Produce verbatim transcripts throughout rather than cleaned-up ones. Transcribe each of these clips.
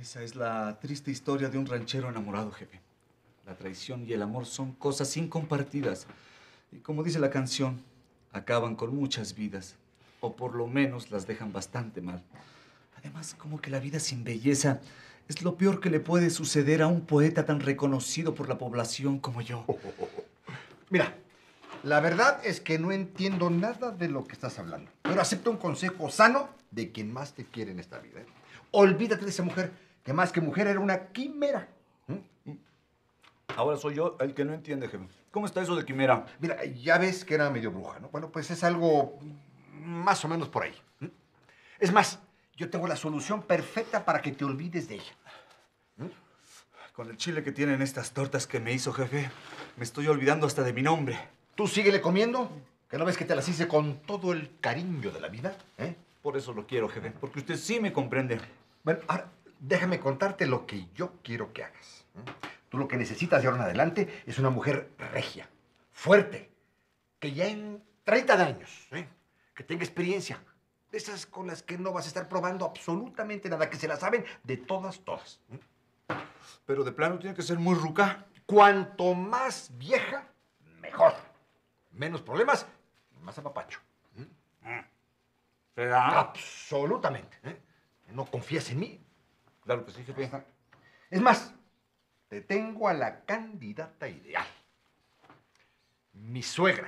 Esa es la triste historia de un ranchero enamorado, jefe. La traición y el amor son cosas incompartidas. Y como dice la canción, acaban con muchas vidas. O por lo menos las dejan bastante mal. Además, como que la vida sin belleza es lo peor que le puede suceder a un poeta tan reconocido por la población como yo. Oh, oh, oh. Mira, la verdad es que no entiendo nada de lo que estás hablando. Pero acepto un consejo sano de quien más te quiere en esta vida, ¿eh? Olvídate de esa mujer, que más que mujer era una quimera. ¿Mm? Ahora soy yo el que no entiende, jefe. ¿Cómo está eso de quimera? Mira, ya ves que era medio bruja, ¿no? Bueno, pues es algo más o menos por ahí. ¿Mm? Es más, yo tengo la solución perfecta para que te olvides de ella. ¿Mm? Con el chile que tienen estas tortas que me hizo, jefe, me estoy olvidando hasta de mi nombre. ¿Tú síguele comiendo? ¿Que no ves que te las hice con todo el cariño de la vida? ¿Eh? Por eso lo quiero, jefe, porque usted sí me comprende. Bueno, ahora déjame contarte lo que yo quiero que hagas. ¿Mm? Tú lo que necesitas de ahora en adelante es una mujer regia, fuerte, que ya en treinta años, ¿eh? que tenga experiencia. De esas con las que no vas a estar probando absolutamente nada, que se la saben de todas, todas. ¿Mm? Pero de plano tiene que ser muy ruca. Cuanto más vieja, mejor. Menos problemas, más apapacho. ¿Mm? ¿Será? Absolutamente. ¿eh? ¿No confías en mí? Claro que sí, jefe. Es más, te tengo a la candidata ideal. Mi suegra.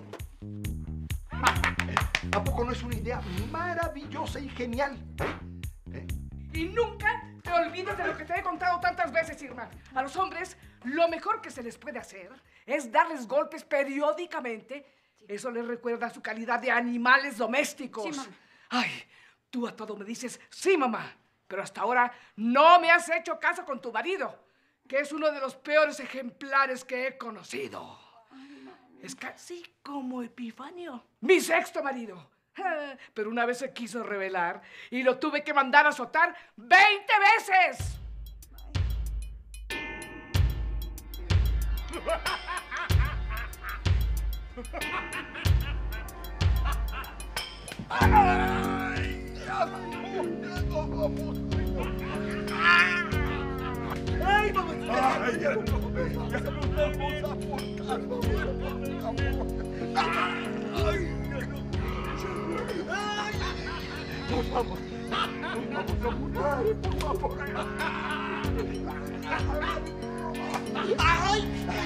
¿A poco no es una idea maravillosa y genial? ¿Eh? ¿Eh? Y nunca te olvides de lo que te he contado tantas veces, Irma. A los hombres, lo mejor que se les puede hacer es darles golpes periódicamente. Sí. Eso les recuerda su calidad de animales domésticos. Sí, mamá. Ay, tú a todo me dices, sí, mamá. Pero hasta ahora no me has hecho caso con tu marido, que es uno de los peores ejemplares que he conocido. Ay, es casi como Epifanio, mi sexto marido. Pero una vez se quiso rebelar y lo tuve que mandar a azotar veinte veces. ¡Ay! ¡Ay, mamacita! ¡Ay, ya no! ¡Ya nos vamos a portar! ¡Ay, ya no! ¡Ay! ¡Nos vamos! ¡Nos vamos a mudar, por favor! ¡Ay!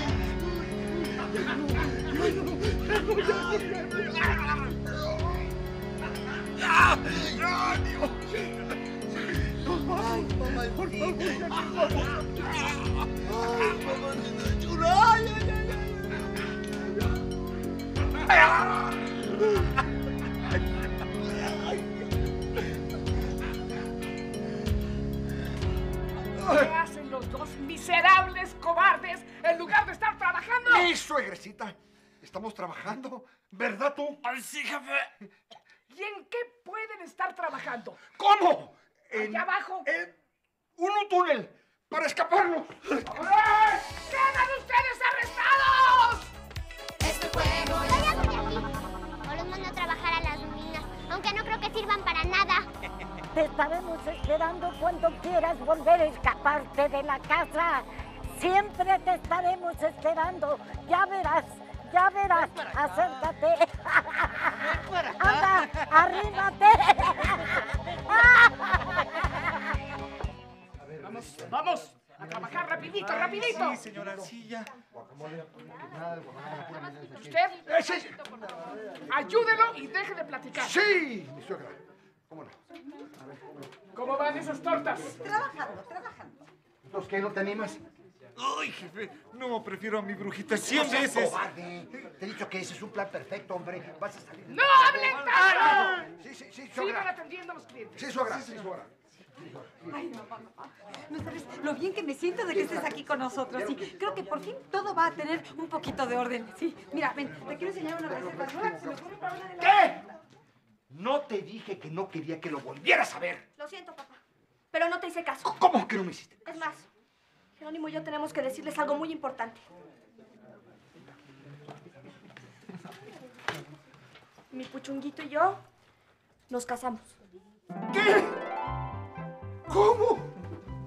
¡Ay, mamacita! ¡Ay, mamacita chula! ¡Ay, ay, ¿Qué hacen los dos miserables cobardes en lugar de estar trabajando? ¡Ey, suegrecita! Estamos trabajando, ¿verdad tú? ¡Ay, sí, jefe! ¿Y en qué pueden estar trabajando? ¿Cómo? ¿Allá abajo? En un túnel para escaparnos. ¡Ay! ¡Quedan ustedes arrestados! Este juego ya estoy aquí. O los mando a trabajar a las minas, aunque no creo que sirvan para nada. Te estaremos esperando cuando quieras volver a escaparte de la casa. Siempre te estaremos esperando. Ya verás, ya verás. Acércate. Anda, arrímate. Vamos, vamos. A trabajar rapidito, rapidito. Sí, señora, sí, ya. Usted, Eh, sí, sí. ayúdelo y deje de platicar. Sí, mi suegra. ¿Cómo no? ¿Cómo van esas tortas? Trabajando, trabajando. ¿Entonces qué, no te animas? Ay, jefe, no, prefiero a mi brujita cien No seas veces. cobarde. Te he dicho que ese es un plan perfecto, hombre. Vas a salir. ¡No hablen tanto! Sí, sí, sí, Sigan suegra. atendiendo a los clientes. Sí, suegra, sí, suegra. Ay, mamá, mamá. No sabes lo bien que me siento de que estés aquí con nosotros. Sí, creo que por fin todo va a tener un poquito de orden. Sí, mira, ven, te quiero enseñar una receta nueva. Se me ocurre para una de las- ¿Qué? No te dije que no quería que lo volvieras a ver. Lo siento, papá, pero no te hice caso. ¿Cómo que no me hiciste? Es más, Jerónimo y yo tenemos que decirles algo muy importante. Mi puchunguito y yo nos casamos. ¿Qué? ¿Cómo?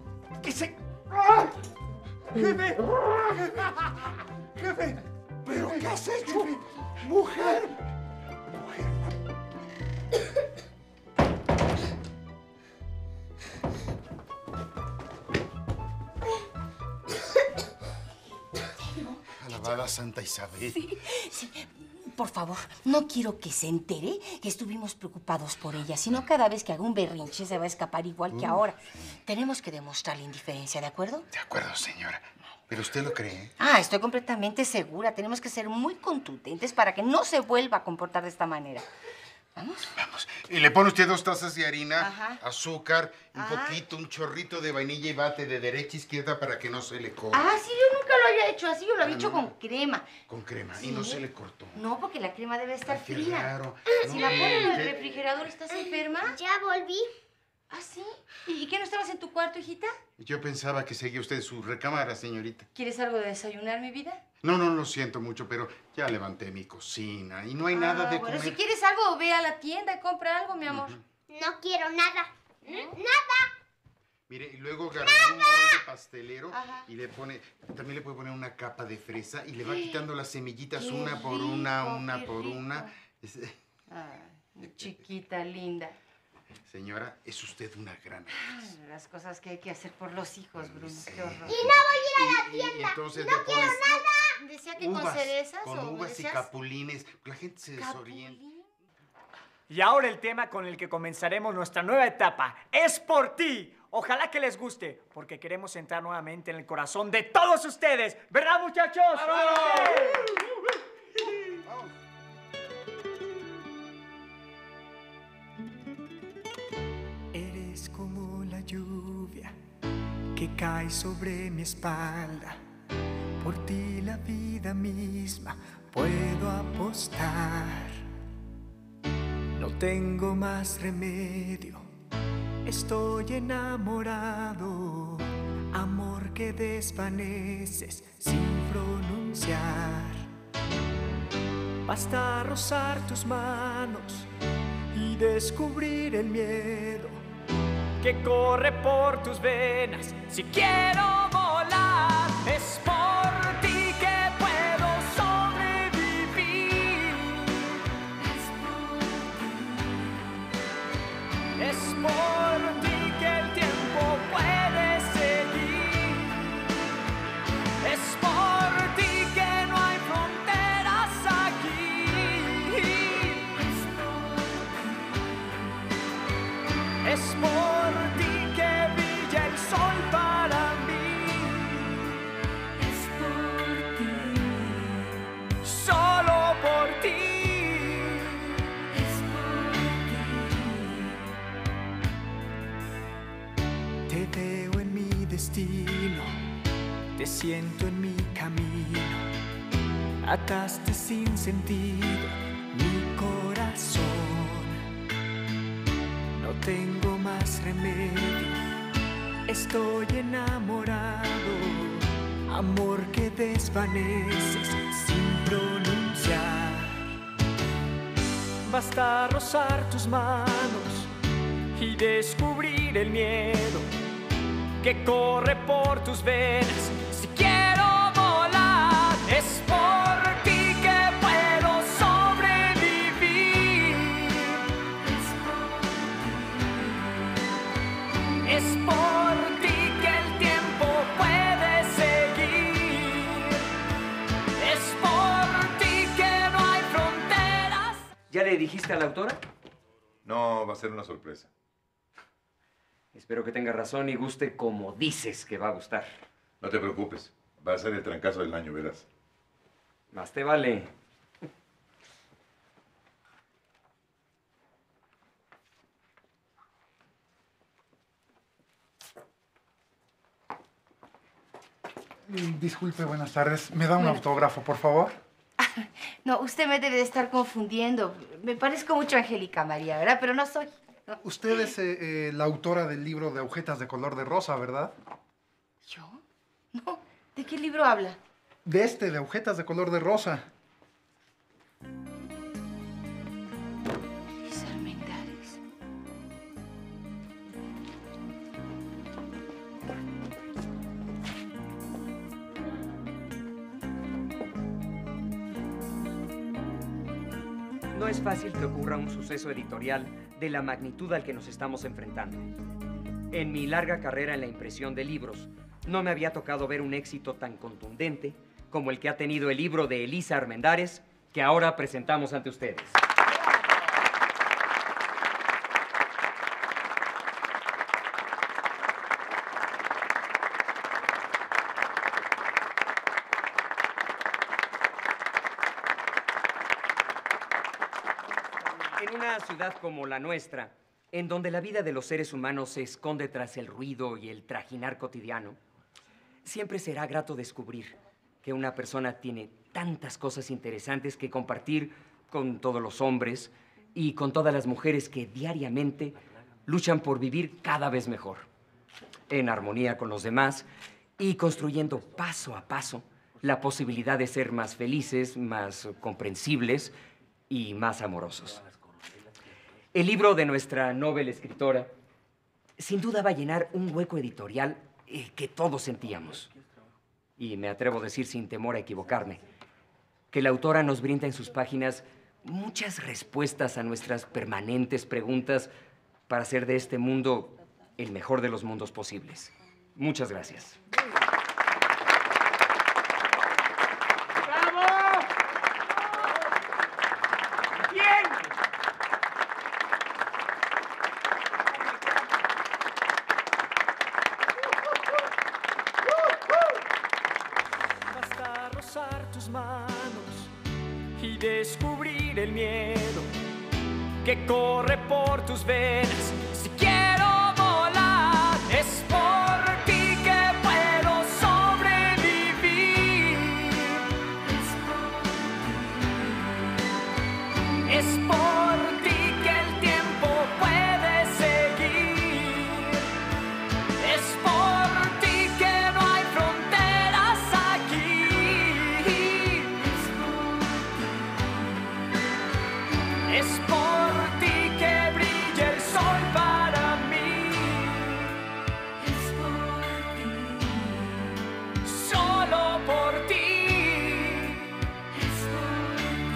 ¡Jefe! ¡Jefe! ¿Pero qué has hecho? ¡Mujer! ¡Mujer! Alabada Santa Isabel. Sí, sí. Por favor, no quiero que se entere que estuvimos preocupados por ella, sino cada vez que haga un berrinche se va a escapar igual que ahora. Tenemos que demostrarle indiferencia, ¿de acuerdo? De acuerdo, señora. ¿Pero usted lo cree? Ah, estoy completamente segura. Tenemos que ser muy contundentes para que no se vuelva a comportar de esta manera. ¿Vamos? Vamos. Y le pone usted dos tazas de harina, Ajá. azúcar, un Ajá. poquito, un chorrito de vainilla y bate de derecha a izquierda para que no se le corte. Ah, sí, yo nunca lo había hecho así. Yo lo había Ah, hecho no. con crema. Con crema. ¿Sí? Y no se le cortó. No, porque la crema debe estar Ay, qué fría. raro. Si No, la ponen en el ¿qué? refrigerador, ¿estás enferma? Ya volví. ¿Ah, sí? ¿Y qué, no estabas en tu cuarto, hijita? Yo pensaba que seguía usted en su recámara, señorita. ¿Quieres algo de desayunar, mi vida? No, no, lo siento mucho, pero ya levanté mi cocina y no hay nada Ah, de bueno, comer. si quieres algo, ve a la tienda y compra algo, mi amor. No quiero nada. Nada. Mire, y luego agarra un molde pastelero Ajá. y le pone, también le puede poner una capa de fresa y le va quitando las semillitas Qué una por una, rico, una qué por rico. una. Es- Ay, chiquita linda. Señora, es usted una gran actriz. Ay, las cosas que hay que hacer por los hijos, Bruno. Sí. Qué horror. Y no voy a ir a la tienda. Y, entonces le pones ¿Decía que con uvas, cerezas con o uvas y decías capulines. La gente se desorienta. capulín? Y ahora el tema con el que comenzaremos nuestra nueva etapa es por ti. Ojalá que les guste, porque queremos entrar nuevamente en el corazón de todos ustedes. ¿Verdad, muchachos? Eres como la lluvia que cae sobre mi espalda. Por ti la vida misma puedo apostar. No tengo más remedio, estoy enamorado. Amor que desvaneces sin pronunciar. Basta rozar tus manos y descubrir el miedo Que corre por tus venas. Si quiero volar, es por ti que puedo sobrevivir. Es por ti que el tiempo puede seguir. Es por ti que no hay fronteras aquí. Es por ti que brilla el sol para mí. Es por ti. Solo por ti. Es por ti. Te veo en mi destino, te siento en mi camino. Ataste sin sentido mi corazón. No tengo más remedio, estoy enamorado. Amor que desvaneces sin pronunciar. Basta rozar tus manos y descubrir el miedo que corre por tus venas. Si quiero volar, es por ti que puedo sobrevivir. Es por ti que el tiempo puede seguir. Es por ti que no hay fronteras. ¿Ya le dijiste a la autora? No, va a ser una sorpresa. Espero que tenga razón y guste como dices que va a gustar. No te preocupes, va a ser el trancazo del año, verás. Más te vale. Disculpe, buenas tardes. ¿Me da un autógrafo, por favor? No, usted me debe de estar confundiendo. Me parezco mucho a Angélica María, ¿verdad? Pero no soy. No. Usted es eh, eh, la autora del libro de Agujetas de color de rosa, ¿verdad? ¿Yo? No. ¿De qué libro habla? De este, de Agujetas de color de rosa. Luis Armendáriz. No es fácil que ocurra un suceso editorial de la magnitud al que nos estamos enfrentando. En mi larga carrera en la impresión de libros, no me había tocado ver un éxito tan contundente como el que ha tenido el libro de Elisa Armendáriz, que ahora presentamos ante ustedes. En una ciudad como la nuestra, en donde la vida de los seres humanos se esconde tras el ruido y el trajinar cotidiano, siempre será grato descubrir que una persona tiene tantas cosas interesantes que compartir con todos los hombres y con todas las mujeres que diariamente luchan por vivir cada vez mejor, en armonía con los demás y construyendo paso a paso la posibilidad de ser más felices, más comprensibles y más amorosos. El libro de nuestra noble escritora sin duda va a llenar un hueco editorial eh, que todos sentíamos. Y me atrevo a decir sin temor a equivocarme, que la autora nos brinda en sus páginas muchas respuestas a nuestras permanentes preguntas para hacer de este mundo el mejor de los mundos posibles. Muchas gracias. ¡Bravo! ¡Bien! Basta rozar tus manos y descubrir el miedo que corre por tus venas. Si quiero volar, es por ti que puedo sobrevivir. Es por ti que el tiempo puede seguir. Es por ti que no hay fronteras aquí. Es por ti que brilla el sol para mí. Es por ti. Solo por ti. Es por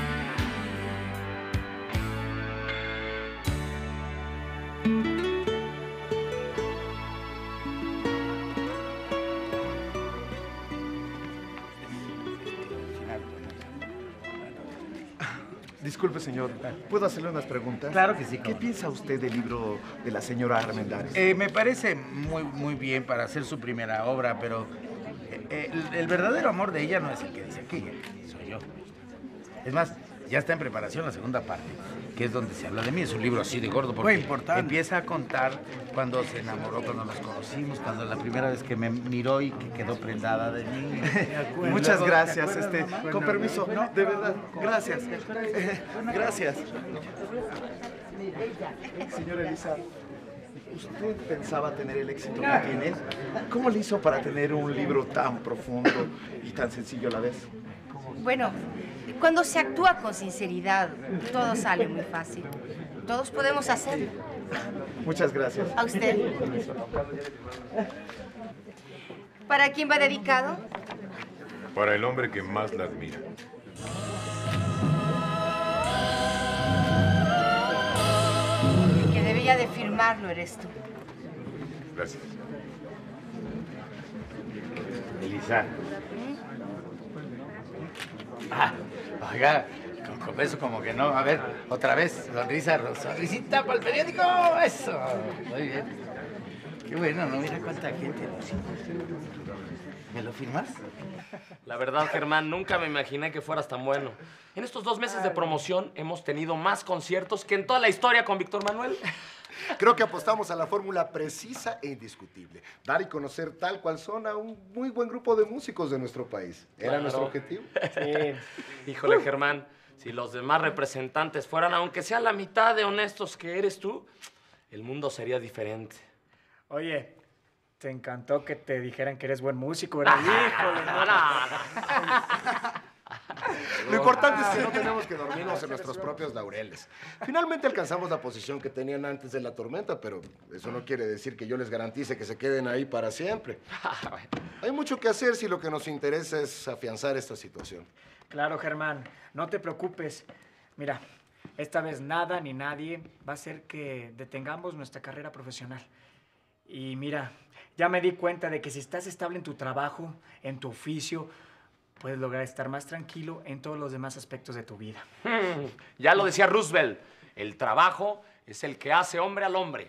Disculpe, señor. ¿Puedo hacerle unas preguntas? Claro que sí. ¿Qué piensa usted del libro de la señora Armendáriz? Eh, me parece muy, muy bien para hacer su primera obra, pero eh, el, el verdadero amor de ella no es el que dice aquí, soy yo. Es más, ya está en preparación la segunda parte, que es donde se habla de mí. Es un libro así de gordo, porque Muy importante. empieza a contar cuando se enamoró, cuando nos conocimos, cuando la primera vez que me miró y que quedó prendada de mí. Muchas Luego, gracias, ¿te acuerdas, este, mamá? con permiso, no, de verdad, gracias. Eh, gracias. Señora Elisa, ¿usted pensaba tener el éxito que tiene? ¿Cómo le hizo para tener un libro tan profundo y tan sencillo a la vez? Bueno, cuando se actúa con sinceridad, todo sale muy fácil. Todos podemos hacerlo. Muchas gracias. A usted. ¿Para quién va dedicado? Para el hombre que más la admira. El que debía de firmarlo eres tú. Gracias. Elisa. Ah, oiga, con, con eso como que no. A ver, otra vez, sonrisa, sonrisita para el periódico. Eso. Muy bien. Qué bueno, no mira cuánta gente lo sigue. ¿Me lo firmas? La verdad, Germán, nunca me imaginé que fueras tan bueno. En estos dos meses de promoción hemos tenido más conciertos que en toda la historia con Víctor Manuel. Creo que apostamos a la fórmula precisa e indiscutible. Dar y conocer tal cual son a un muy buen grupo de músicos de nuestro país. ¿Era Claro. nuestro objetivo? Sí. Híjole, Germán, si los demás representantes fueran, aunque sea la mitad de honestos que eres tú, el mundo sería diferente. Oye, te encantó que te dijeran que eres buen músico, ¿verdad? Híjole, no, no. Lo importante es que no tenemos que dormirnos en nuestros propios laureles. Finalmente alcanzamos la posición que tenían antes de la tormenta, pero eso no quiere decir que yo les garantice que se queden ahí para siempre. Hay mucho que hacer si lo que nos interesa es afianzar esta situación. Claro, Germán, no te preocupes. Mira, Esta vez nada ni nadie va a hacer que detengamos nuestra carrera profesional. Y mira, ya me di cuenta de que si estás estable en tu trabajo, en tu oficio, puedes lograr estar más tranquilo en todos los demás aspectos de tu vida. Hmm, ya lo decía Roosevelt, el trabajo es el que hace hombre al hombre.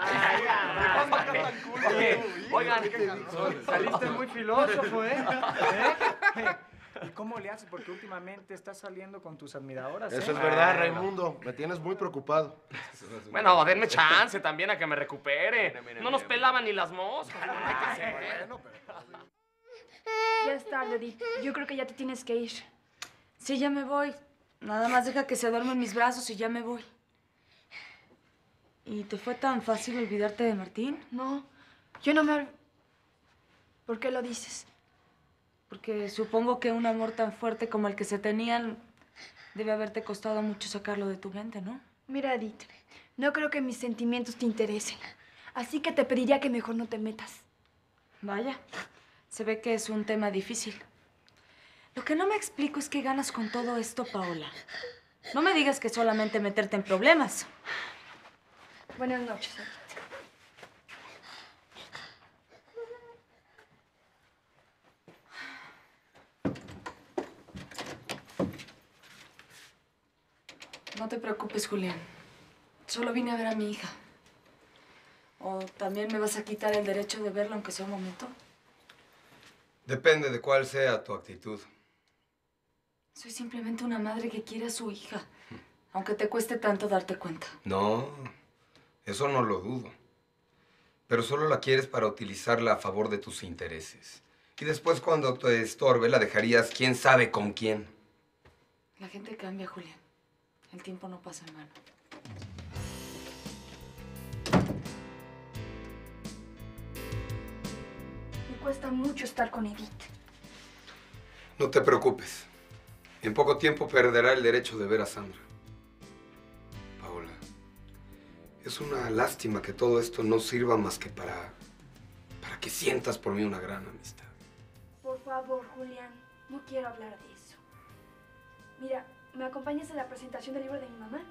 Oye, oigan, saliste muy filósofo, ¿eh? ¿Eh? ¿Y cómo le haces? Porque últimamente estás saliendo con tus admiradoras, ¿eh? Eso es verdad, Raimundo. Me tienes muy preocupado. Bueno, denme chance también a que me recupere. No nos pelaban ni las moscas. Ya es tarde, Edith. Yo creo que ya te tienes que ir. Sí, ya me voy. Nada más deja que se duerma en mis brazos y ya me voy. ¿Y te fue tan fácil olvidarte de Martín? No, yo no me... ¿Por qué lo dices? Porque supongo que un amor tan fuerte como el que se tenían debe haberte costado mucho sacarlo de tu mente, ¿no? Mira, Edith, no creo que mis sentimientos te interesen. Así que te pediría que mejor no te metas. Vaya, se ve que es un tema difícil. Lo que no me explico es qué ganas con todo esto, Paola. No me digas que solamente meterte en problemas. Buenas noches, Edith. No te preocupes, Julián. Solo vine a ver a mi hija. ¿O también me vas a quitar el derecho de verla aunque sea un momento? Depende de cuál sea tu actitud. Soy simplemente una madre que quiere a su hija, aunque te cueste tanto darte cuenta. No, eso no lo dudo. Pero solo la quieres para utilizarla a favor de tus intereses. Y después, cuando te estorbe, la dejarías quién sabe con quién. La gente cambia, Julián. El tiempo no pasa en vano. Me cuesta mucho estar con Edith. No te preocupes. En poco tiempo perderá el derecho de ver a Sandra. Paola, es una lástima que todo esto no sirva más que para... para que sientas por mí una gran amistad. Por favor, Julián, no quiero hablar de eso. Mira, ¿me acompañas a la presentación del libro de mi mamá?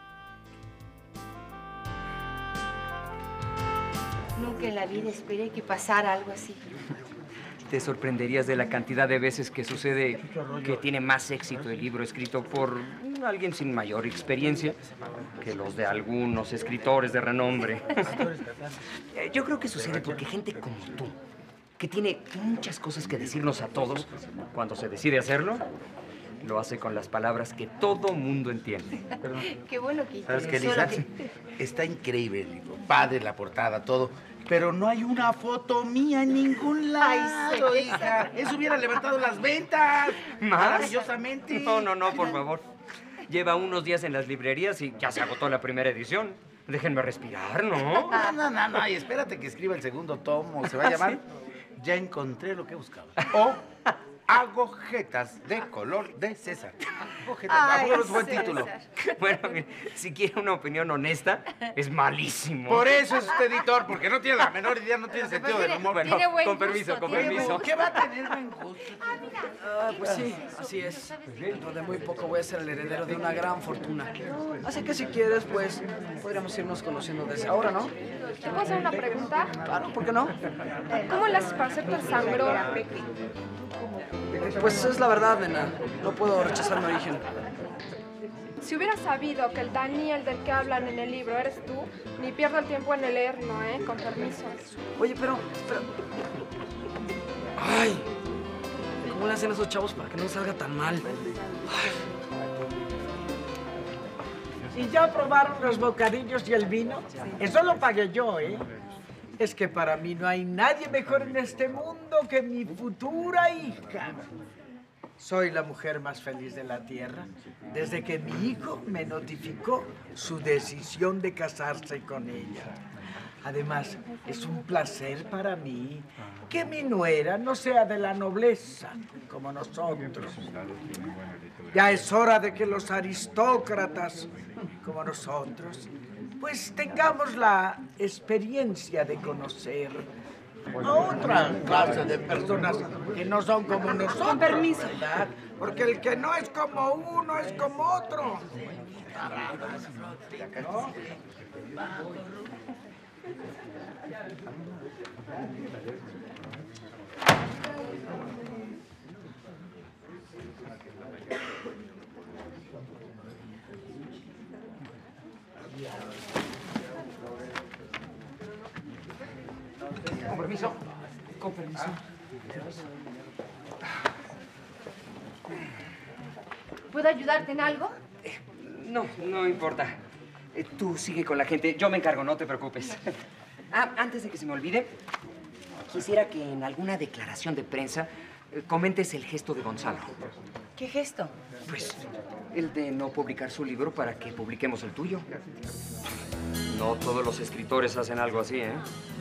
Nunca en la vida esperé que pasara algo así. Te sorprenderías de la cantidad de veces que sucede que tiene más éxito el libro escrito por alguien sin mayor experiencia que los de algunos escritores de renombre. Yo creo que sucede porque gente como tú, que tiene muchas cosas que decirnos a todos, cuando se decide hacerlo, lo hace con las palabras que todo mundo entiende. Qué bueno que ¿Sabes qué, Lisa? Está increíble el libro, padre la portada, todo. Pero no hay una foto mía en ningún lado, Ay, hija. Eso hubiera levantado las ventas. ¿Más? Maravillosamente. No, no, no, por favor. Lleva unos días en las librerías y ya se agotó la primera edición. Déjenme respirar, ¿no? No, no, no, no. Y espérate que escriba el segundo tomo. Se va a llamar Ya encontré lo que buscaba. O Agujetas de color de César. Agujetas, Ay, es buen César. título. Bueno, mire, si quiere una opinión honesta, es malísimo. Por eso es usted editor, porque no tiene la menor idea, no tiene sentido del humor. Bueno, Tiene buen con gusto, permiso, con tiene permiso. buen ¿Qué va a tener buen gusto? Ah, pues sí, así es. Dentro de muy poco voy a ser el heredero de una gran fortuna. Así que si quieres, pues, podríamos irnos conociendo desde ahora, ¿no? ¿Te puedo hacer una pregunta? Claro, ¿por qué no? ¿Cómo le haces para ser tan sangrón? Pues es la verdad, nena. No puedo rechazar mi origen. Si hubiera sabido que el Daniel del que hablan en el libro eres tú, ni pierdo el tiempo en leerlo, ¿eh? Con permiso. Oye, pero, pero... ¡Ay! ¿Cómo le hacen esos chavos para que no salga tan mal? ¿Y ya probaron los bocadillos y el vino? Eso lo pagué yo, ¿eh? Es que para mí no hay nadie mejor en este mundo que mi futura hija. Soy la mujer más feliz de la tierra desde que mi hijo me notificó su decisión de casarse con ella. Además, es un placer para mí que mi nuera no sea de la nobleza como nosotros. Ya es hora de que los aristócratas como nosotros pues tengamos la experiencia de conocer a otra clase de personas que no son como nosotros. Con permiso. ¿Verdad? Porque el que no es como uno es como otro. ¿No? Con permiso. Con permiso. ¿Puedo ayudarte en algo? No, no importa. Eh, Tú sigue con la gente. Yo me encargo, no te preocupes. Ah, antes de que se me olvide, quisiera que en alguna declaración de prensa eh, comentes el gesto de Gonzalo. ¿Qué gesto? Pues el de no publicar su libro para que publiquemos el tuyo. No todos los escritores hacen algo así, ¿eh?